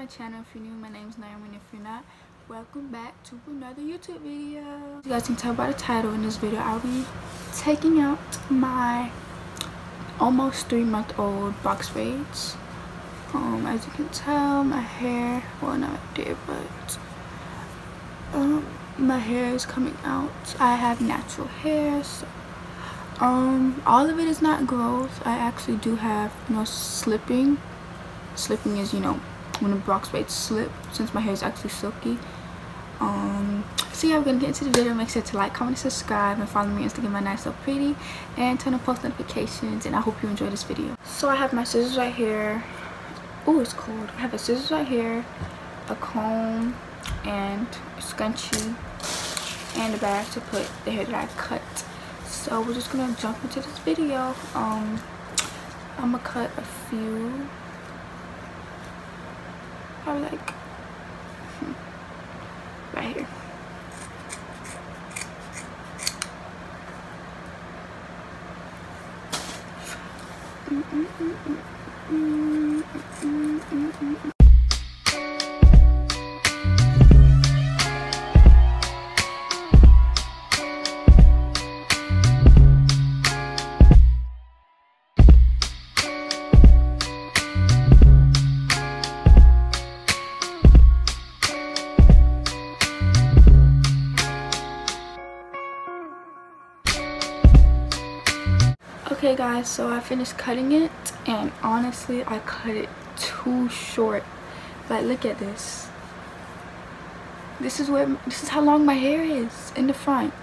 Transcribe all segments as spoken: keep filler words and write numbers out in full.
my channel. If you're new, my name's Naomi, and if you're not, welcome back to another YouTube video. As you guys can tell by the title, in this video I'll be taking out my almost three month old box braids. Um, as you can tell, my hair, well not there, but um, my hair is coming out. I have natural hair, so um, all of it is not growth. I actually do have, you know, slipping. Slipping is, you know, when the box braids slip, since my hair is actually silky. Um, so yeah, we're gonna get into the video. Make sure to like, comment, and subscribe, and follow me on Instagram, my nice so pretty, and turn on post notifications. And I hope you enjoy this video. So I have my scissors right here. Oh, it's cold. I have a scissors right here, a comb, and a scrunchie, and a bag to put the hair that I cut. So we're just gonna jump into this video. Um, I'm gonna cut a few. Probably like hmm, right here. Mm -mm -mm -mm -mm -mm -mm -mm -mm. Okay guys, so I finished cutting it, and honestly I cut it too short. Like, look at this. This is where this is how long my hair is in the front.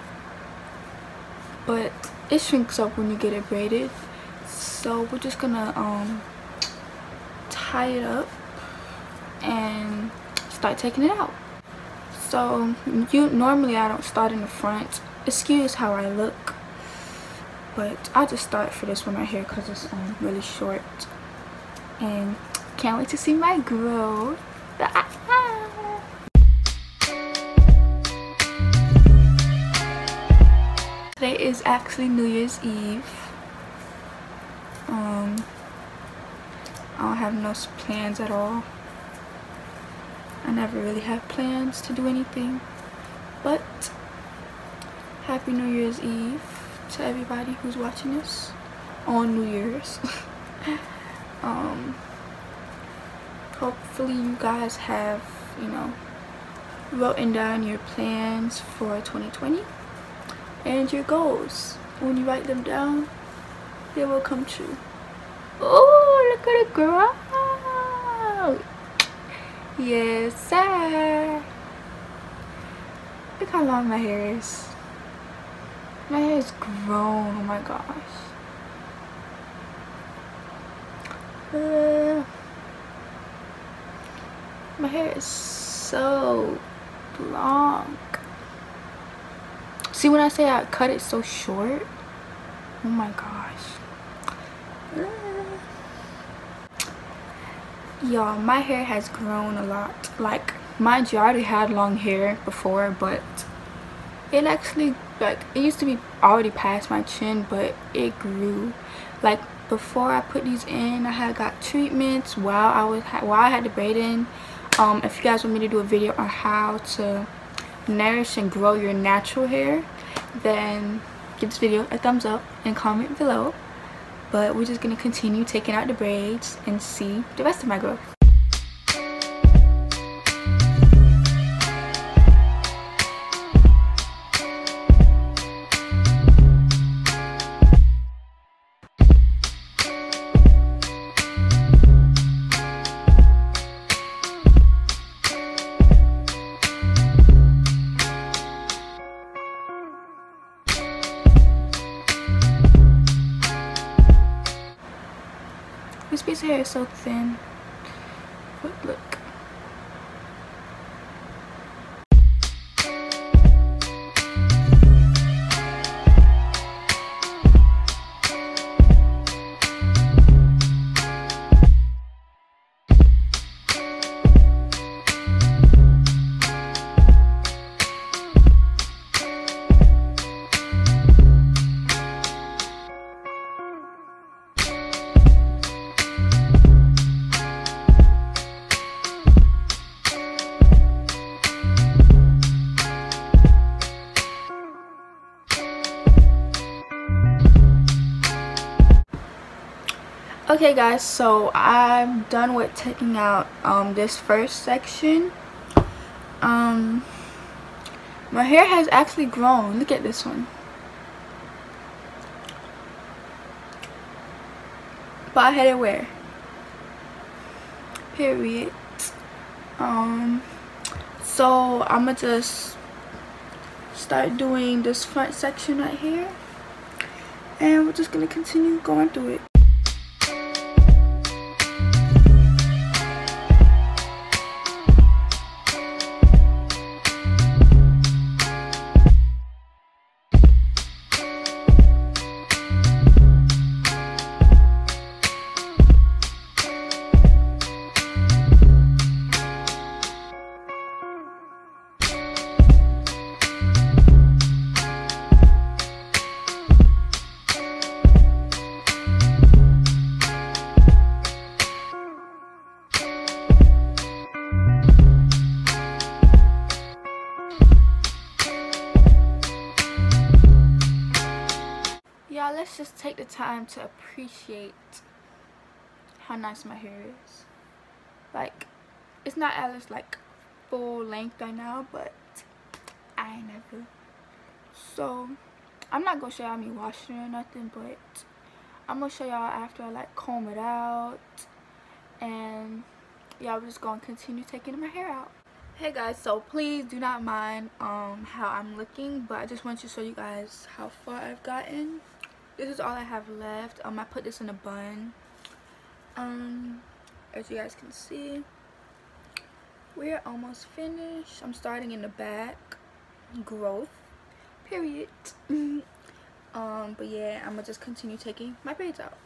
But it shrinks up when you get it braided. So we're just gonna um tie it up and start taking it out. So you normally I don't start in the front. Excuse how I look. But I'll just start for this one right here because it's um, really short. And can't wait to see my growth. Today is actually New Year's Eve. Um, I don't have no plans at all. I never really have plans to do anything. But Happy New Year's Eve to everybody who's watching this on New Year's. um hopefully you guys have, you know, written down your plans for twenty twenty and your goals. When you write them down, they will come true. Oh, look at it grow. Yes sir. Look how long my hair is. My hair is grown, oh my gosh. Uh, my hair is so long. See, when I say I cut it so short, oh my gosh. Uh, Y'all, my hair has grown a lot. Like, mind you, I already had long hair before, but it actually, like, it used to be already past my chin, but it grew. Like, before I put these in, I had got treatments while I was while I had the braid in. Um if you guys want me to do a video on how to nourish and grow your natural hair, then give this video a thumbs up and comment below. But we're just gonna continue taking out the braids and see the rest of my growth. This piece of hair is so thin, but look. Okay guys, so I'm done with taking out um this first section. Um my hair has actually grown. Look at this one. But I had it where? Period. Um so I'ma just start doing this front section right here, and we're just gonna continue going through it. Y'all, let's just take the time to appreciate how nice my hair is. Like, it's not at its like full length right now, but I ain't never. So I'm not gonna show y'all me washing it or nothing, but I'm gonna show y'all after I like comb it out, and yeah, I'm just gonna continue taking my hair out. Hey guys, so please do not mind um how I'm looking, but I just want to show you guys how far I've gotten. This is all I have left. um I put this in a bun. Um as you guys can see, we're almost finished. I'm starting in the back. Growth period. Um but yeah, I'm gonna just continue taking my braids out.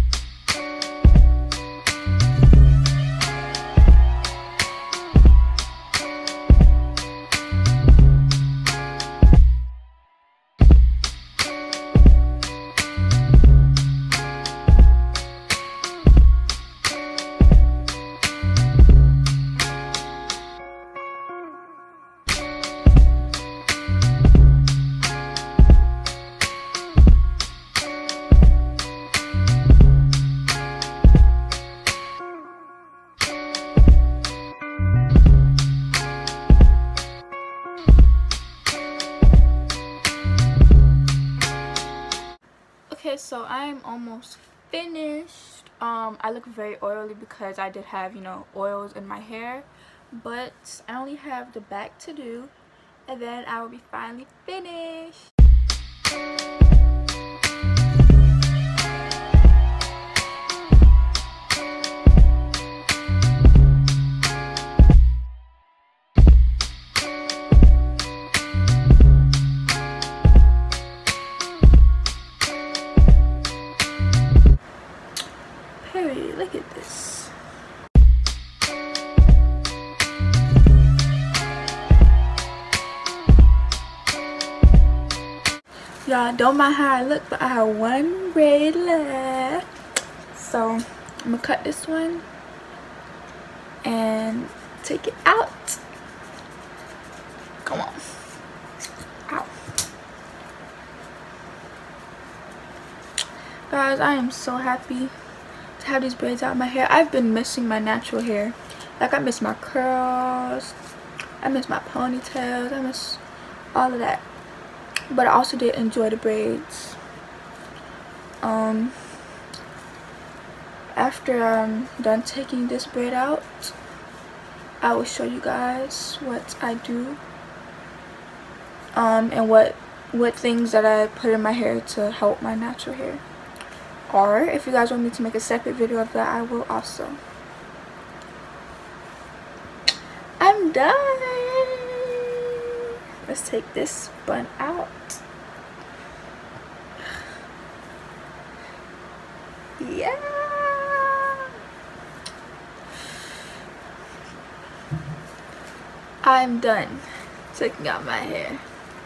Okay, so I'm almost finished. um I look very oily because I did have, you know, oils in my hair, but I only have the back to do, and then I will be finally finished. Look at this. Y'all, don't mind how I look, but I have one braid left. So I'm gonna cut this one and take it out. Come on. Ow. Guys, I am so happy to have these braids out of my hair. I've been missing my natural hair. Like, I miss my curls, I miss my ponytails, I miss all of that. But I also did enjoy the braids. Um, after I'm done taking this braid out, I will show you guys what I do, um, and what what things that I put in my hair to help my natural hair. Or if you guys want me to make a separate video of that, I will also. I'm done. Let's take this bun out. Yeah. I'm done taking out my hair.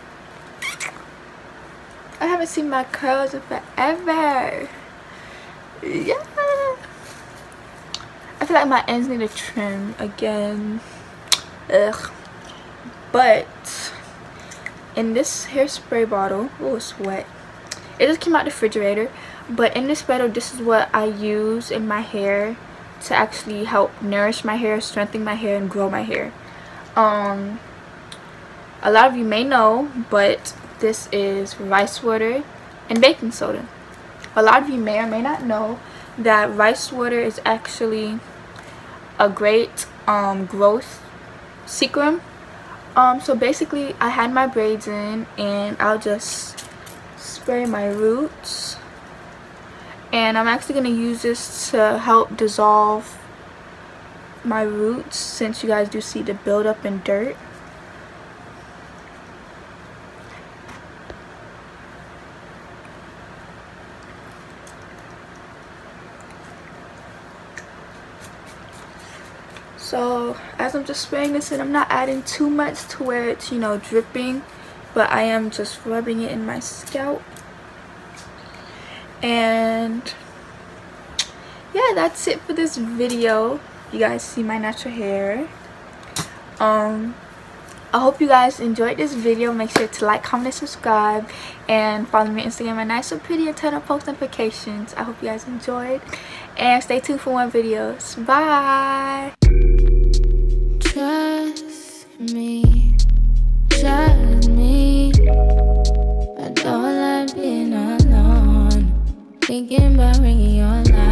I haven't seen my curls in forever. Yeah. I feel like my ends need a trim again. Ugh. But in this hairspray bottle, oh, it's wet. It just came out the refrigerator. But in this video, this is what I use in my hair to actually help nourish my hair, strengthen my hair, and grow my hair. Um, a lot of you may know, but this is rice water and baking soda. A lot of you may or may not know that rice water is actually a great um, growth serum. Um, so basically, I had my braids in, and I'll just spray my roots. And I'm actually going to use this to help dissolve my roots, since you guys do see the buildup in dirt. So as I'm just spraying this in, I'm not adding too much to where it's, you know, dripping, but I am just rubbing it in my scalp. And yeah, that's it for this video. You guys see my natural hair. um I hope you guys enjoyed this video. Make sure to like, comment, and subscribe, and follow me on Instagram at Nice So Pretty, and turn on post notifications. I hope you guys enjoyed, and stay tuned for more videos. Bye. Trust me, trust me. I don't like being alone, thinking about bringing your life.